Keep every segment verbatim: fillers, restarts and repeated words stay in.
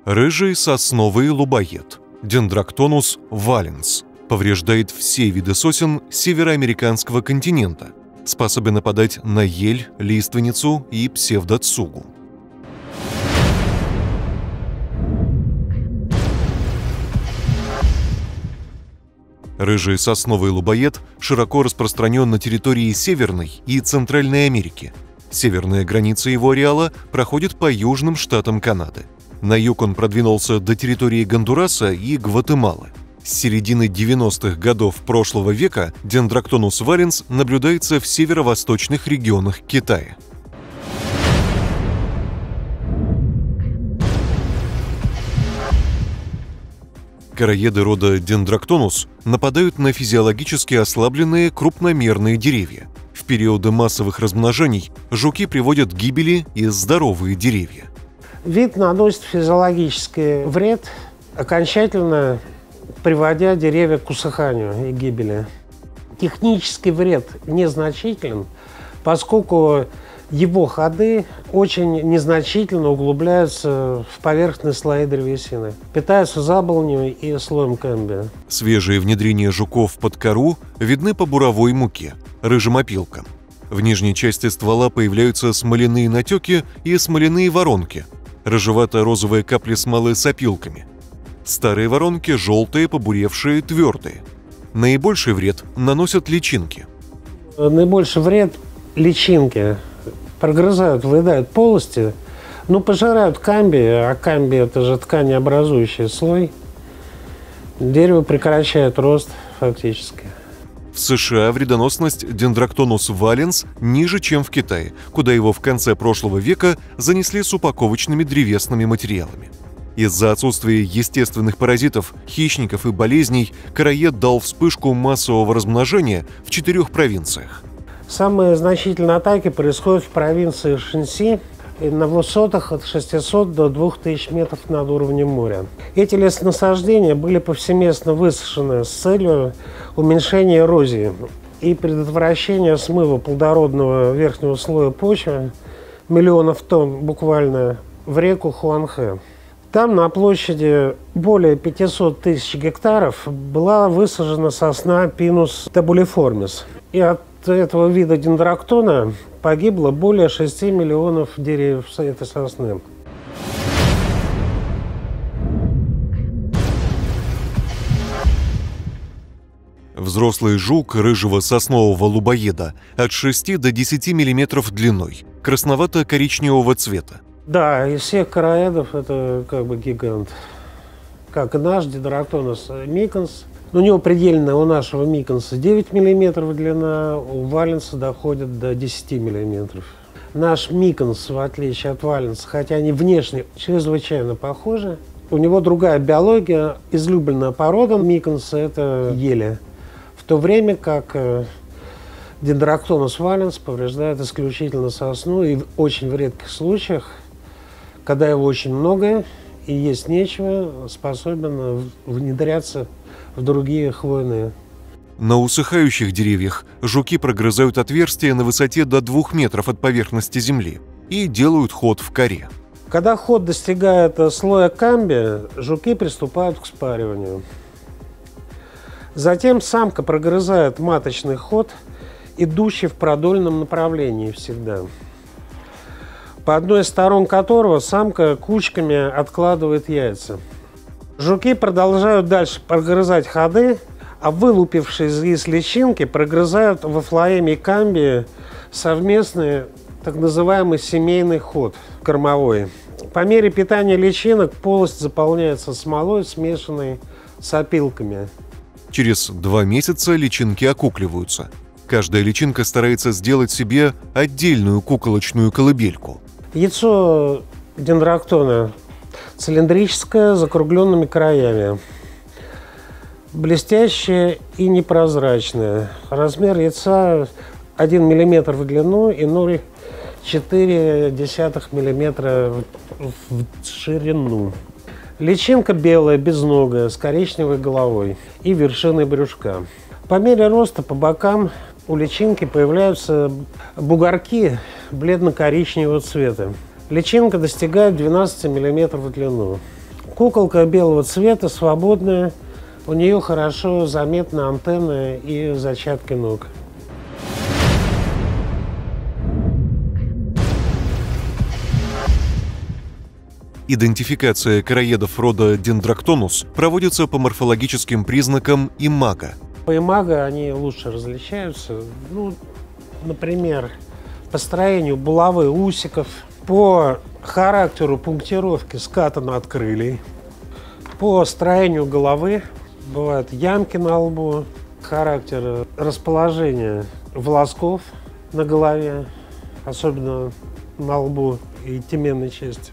Рыжий сосновый лубоед Дендрактонус валенс повреждает все виды сосен североамериканского континента, способен нападать на ель, лиственницу и псевдоцугу. Рыжий сосновый лубоед широко распространен на территории Северной и Центральной Америки. Северная граница его ареала проходит по южным штатам Канады. На юг он продвинулся до территории Гондураса и Гватемалы. С середины девяностых годов прошлого века Дендрактонус валенс наблюдается в северо-восточных регионах Китая. Короеды рода Дендрактонус нападают на физиологически ослабленные крупномерные деревья. В периоды массовых размножений жуки приводят к гибели и здоровые деревья. Вид наносит физиологический вред, окончательно приводя деревья к усыханию и гибели. Технический вред незначителен, поскольку его ходы очень незначительно углубляются в поверхностные слои древесины, питаются заболонью и слоем камбия. Свежие внедрения жуков под кору видны по буровой муке, рыжим опилкам. В нижней части ствола появляются смоляные натеки и смоляные воронки, рыжевато-розовые капли смолы с опилками. Старые воронки желтые, побуревшие, твердые. Наибольший вред наносят личинки. Наибольший вред личинки. Прогрызают, выедают полости, но пожирают камбий, а камбий – это же тканеобразующий слой. Дерево прекращает рост фактически. В США вредоносность Дендрактонус валенс ниже, чем в Китае, куда его в конце прошлого века занесли с упаковочными древесными материалами. Из-за отсутствия естественных паразитов, хищников и болезней короед дал вспышку массового размножения в четырех провинциях. Самые значительные атаки происходят в провинции Шэньси на высотах от шестисот до двух тысяч метров над уровнем моря. Эти лесонасаждения были повсеместно высушены с целью уменьшения эрозии и предотвращения смыва плодородного верхнего слоя почвы миллионов тонн буквально в реку Хуанхэ. Там на площади более пятисот тысяч гектаров была высажена сосна Pinus tabuliformis. И от этого вида дендрактона погибло более шести миллионов деревьев этой сосны. Взрослый жук рыжего соснового лубоеда от шести до десяти миллиметров длиной, красновато-коричневого цвета. Да, из всех короедов это как бы гигант. Как и наш Дендрактонус микенс. У него предельно у нашего микенса девять миллиметров длина, у валенса доходит до десяти миллиметров. Наш микенс, в отличие от валенса, хотя они внешне чрезвычайно похожи, у него другая биология, излюбленная порода микенса – это ели. В то время как Дендрактонус валенс повреждает исключительно сосну и в очень в редких случаях, когда его очень много и есть нечего, способен внедряться в другие хвойные. На усыхающих деревьях жуки прогрызают отверстия на высоте до двух метров от поверхности земли и делают ход в коре. Когда ход достигает слоя камбия, жуки приступают к спариванию. Затем самка прогрызает маточный ход, идущий в продольном направлении всегда, по одной из сторон которого самка кучками откладывает яйца. Жуки продолжают дальше прогрызать ходы, а вылупившись из личинки прогрызают во флоеме камбия совместный так называемый семейный ход кормовой. По мере питания личинок полость заполняется смолой, смешанной с опилками. Через два месяца личинки окукливаются. Каждая личинка старается сделать себе отдельную куколочную колыбельку. Яйцо дендрактона цилиндрическое, с закругленными краями, блестящее и непрозрачное. Размер яйца один миллиметр в длину и ноль целых четыре десятых миллиметра в ширину. Личинка белая, безногая, с коричневой головой и вершиной брюшка. По мере роста по бокам у личинки появляются бугорки бледно-коричневого цвета. Личинка достигает двенадцати миллиметров в длину. Куколка белого цвета, свободная. У нее хорошо заметны антенны и зачатки ног. Идентификация короедов рода Дендрактонус проводится по морфологическим признакам имага. По имаго они лучше различаются. Ну, например, по строению булавы усиков, по характеру пунктировки ската надкрылий, по строению головы, бывают ямки на лбу, характер расположения волосков на голове, особенно на лбу и теменной части.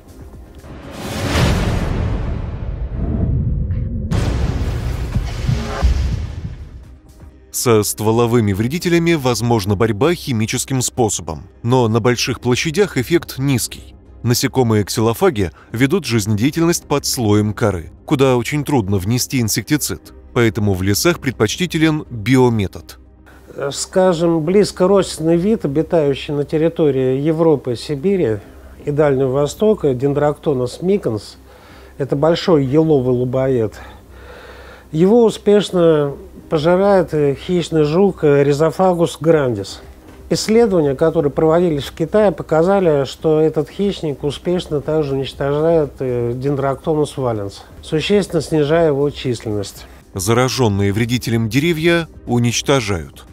Со стволовыми вредителями возможна борьба химическим способом, но на больших площадях эффект низкий. Насекомые ксилофаги ведут жизнедеятельность под слоем коры, куда очень трудно внести инсектицид, поэтому в лесах предпочтителен биометод. Скажем, близкородственный вид, обитающий на территории Европы, Сибири и Дальнего Востока, Дендрактонус микенс, это большой еловый лубоед. Его успешно пожирает хищный жук Ризофагус грандис. Исследования, которые проводились в Китае, показали, что этот хищник успешно также уничтожает Дендрактонус валенс, существенно снижая его численность. Зараженные вредителем деревья уничтожают.